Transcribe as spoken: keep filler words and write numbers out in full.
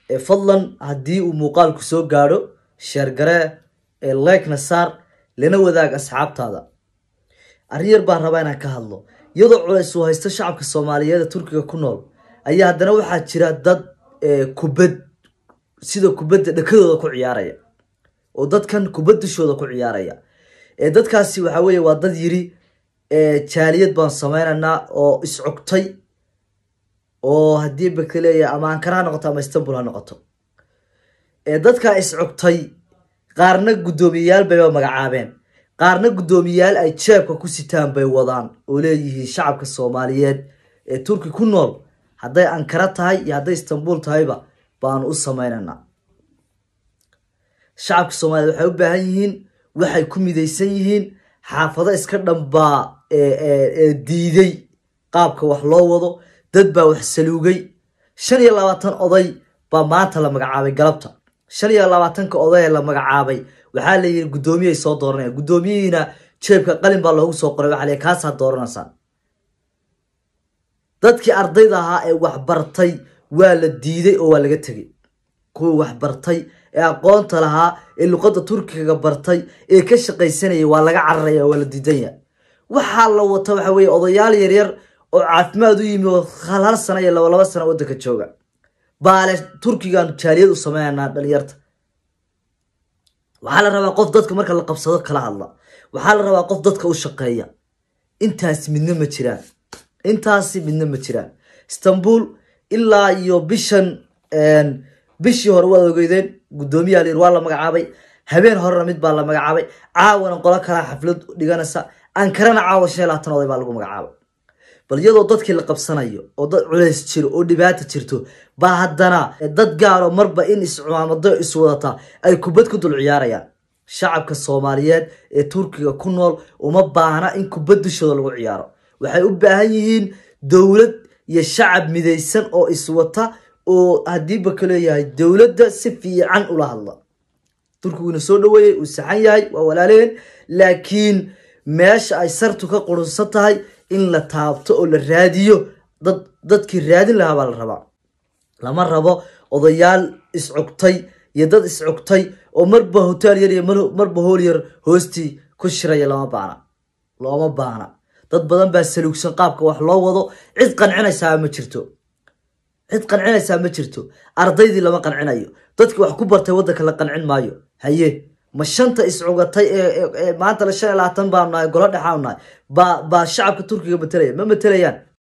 fadlan haddii uu muuqaalku soo gaadho sheer garee ee like-na saar lana wadaag asxaabtaada. arrin yar baan rabaa inaan ka hadlo. iyadoo culays uu haysto shacabka Soomaaliyeed ee Turkiga ku nool ayaa haddana waxaa jira dad kubad sida kubadda dhakadooda ku ciyaaraya oo dadkan kubad dushooda ku ciyaaraya. ee dadkaasi waxa weeye waa dad yiri ee jaaliyad baan sameynaa oo iscugtay oo haddii bakaleeya ama Ankara noqoto ama Istanbul ha noqoto. ee dadka iscugtay qaarna gudoomiyaal bay magacaabeen, qaarna gudoomiyaal ay jeebka ku sitaan bay wadaan oo leeyihiin shacabka Soomaaliyeed ee Turki ku nool hadday Ankara tahay iyo hadday Istanbul tahayba baan u sameynaa. shacabka Soomaaliyeed waxay u baahan yihiin waxay ku midaysan yihiin xaafado iska dhanbaa ee ee diiday qaabka wax loo wado. dad baa wax saluugay. shan iyo labaatan oday baa maanta la magacaabay galabta. shan iyo labaatan ka oday la magacaabay waxaa la yiri gudoomiye ay soo dooranayaan. gudoomiyina jeebka qalin baa loogu soo qoray waxa la kaas ha dooranaysan. dadkii ardayda ahaa ee wax bartay waa la diiday oo waa laga tagay. kuwa wax bartay ee aqoonta lahaa ee luqadda Turkiga bartay ee ka shaqaysanayay waa laga cararaya waa la diidaya. waxa la wata waxa weeye odayaal yar yar oo caafimaad u yimi oo hal sano iyo laba laba sano waddanka jooga. baale Turkigan jaaliyad u sameeyana dhalinyarta. waxaa la rabaa qof dadka marka la qabsado kala hadla. waxaa la rabaa qof dadka u shaqeeya. intaas midna ma jiraan. intaas midna ma jiraan. Istanbul ilaa iyo bishan een bishii hore wada ogeydeen gudoomiyaha yar waa la magacaabay. habeen hore mid baa la magacaabay. caawana qolo kala xaflad dhiganaysa. Ankarana caawa shan iyo labaatan oday baa lagu magacaabay. bal iyadoo dadkii la qabsanayo oo dad culays jiro oo dhibaato jirto baa haddana dad gaar oo marba in iscumaamado iswadata ay kubad ku dul ciyaarayaan. shacabka Soomaaliyeed ee Turkiga ku nool uma baahna in kubad dushooda lagu ciyaaro. waxay u baahan yihiin dawlad iyo shacab midaysan oo iswata oo haddii ba kale yahay dawladda si fiican ula hadla. Turkiguna soo dhaweeyay uu saxan yahay waa walaaleen laakiin meesha ay sartu ka qurunsan tahay in la taabto oo la raadiyo dad dadkii raadin lahaa baa la rabaa. lama rabo odayaal iscugtay iyo dad iscugtay oo marba hotel yar iyo marba hool yar hoosti ku shiraya lama baana. looma baana. dad badan baa saluugsan qaabka wax loo wado. cid qancinaysa ma jirto. cid qancinaysa ma jirto. ardaydii lama qancinayo. dadkii wax ku bartay waddanka la qancin maayo. haye ma shanta iscugatay ee maanta la shan iyo labaatan baan nahay golo dhaxaanahay ba ba shacabka Turkiga matalayaan ma matalayaan.